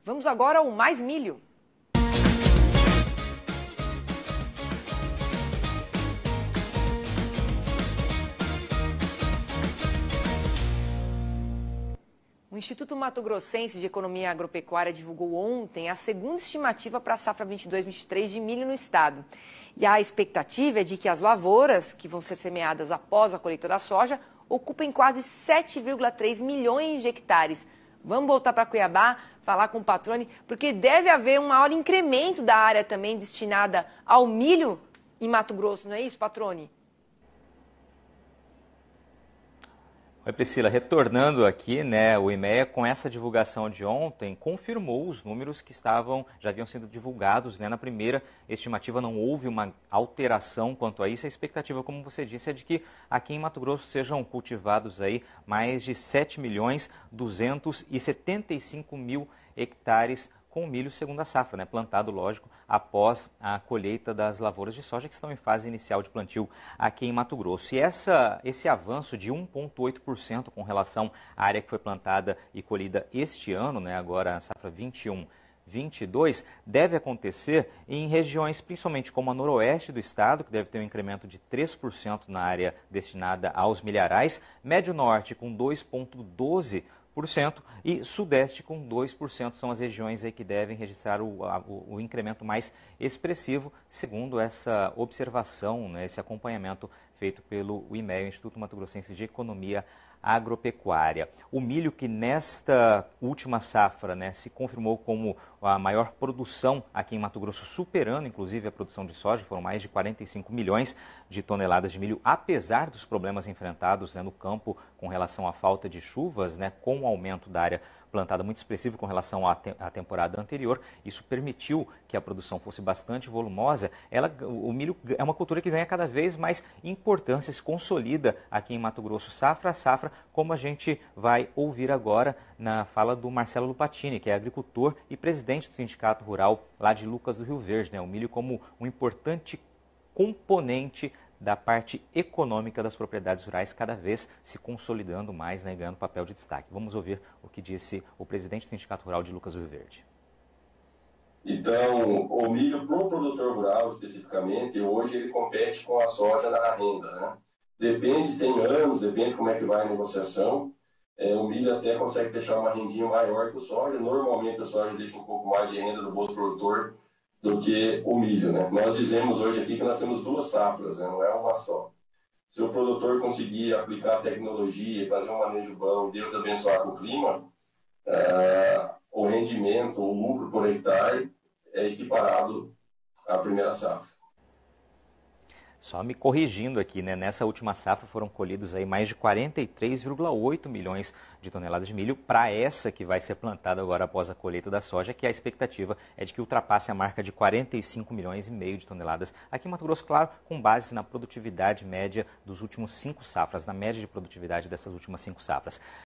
Vamos agora ao Mais Milho. O Instituto Mato Grossense de Economia Agropecuária divulgou ontem a segunda estimativa para a safra 22-23 de milho no estado. E a expectativa é de que as lavouras, que vão ser semeadas após a colheita da soja, ocupem quase 7,3 milhões de hectares. Vamos voltar para Cuiabá, falar com o Patrone, porque deve haver um maior incremento da área também destinada ao milho em Mato Grosso, não é isso, Patrone? Oi, Priscila, retornando aqui, né, o IMEA, com essa divulgação de ontem, confirmou os números que já haviam sido divulgados, né, na primeira estimativa. Não houve uma alteração quanto a isso. A expectativa, como você disse, é de que aqui em Mato Grosso sejam cultivados aí mais de 7.275.000 hectares com milho segunda safra, né, plantado, lógico, após a colheita das lavouras de soja que estão em fase inicial de plantio aqui em Mato Grosso. E esse avanço de 1,8% com relação à área que foi plantada e colhida este ano, né, agora a safra 21-22, deve acontecer em regiões principalmente como a noroeste do estado, que deve ter um incremento de 3% na área destinada aos milharais, médio norte com 2,12%, e sudeste com 2%, são as regiões aí que devem registrar o incremento mais expressivo, segundo essa observação, né, esse acompanhamento feito pelo IMEA, o Instituto Mato Grossense de Economia Agropecuária. O milho, que nesta última safra, né, se confirmou como a maior produção aqui em Mato Grosso, superando inclusive a produção de soja, foram mais de 45 milhões de toneladas de milho, apesar dos problemas enfrentados, né, no campo com relação à falta de chuvas, né, com o aumento da área plantada muito expressivo com relação à temporada anterior. Isso permitiu que a produção fosse bastante volumosa. O milho é uma cultura que ganha cada vez mais importância, se consolida aqui em Mato Grosso, safra a safra, como a gente vai ouvir agora na fala do Marcelo Lupatini, que é agricultor e presidente do Sindicato Rural lá de Lucas do Rio Verde, né? O milho como um importante componente da parte econômica das propriedades rurais, cada vez se consolidando mais, né, ganhando papel de destaque. Vamos ouvir o que disse o presidente do Sindicato Rural de Lucas do Rio Verde. Então, o milho para o produtor rural, especificamente, hoje ele compete com a soja na renda, né? Depende, tem anos, depende como é que vai a negociação. O milho até consegue deixar uma rendinha maior que o soja. Normalmente a soja deixa um pouco mais de renda no bolso do produtor do que o milho, né? Nós dizemos hoje aqui que nós temos duas safras, né? Não é uma só. Se o produtor conseguir aplicar a tecnologia e fazer um manejo bom, Deus abençoar com o clima, o rendimento, o lucro por hectare é equiparado à primeira safra. Só me corrigindo aqui, né? Nessa última safra foram colhidos aí mais de 43,8 milhões de toneladas de milho para essa que vai ser plantada agora após a colheita da soja, que a expectativa é de que ultrapasse a marca de 45 milhões e meio de toneladas aqui em Mato Grosso, claro, com base na produtividade média dos últimos 5 safras, na média de produtividade dessas últimas 5 safras.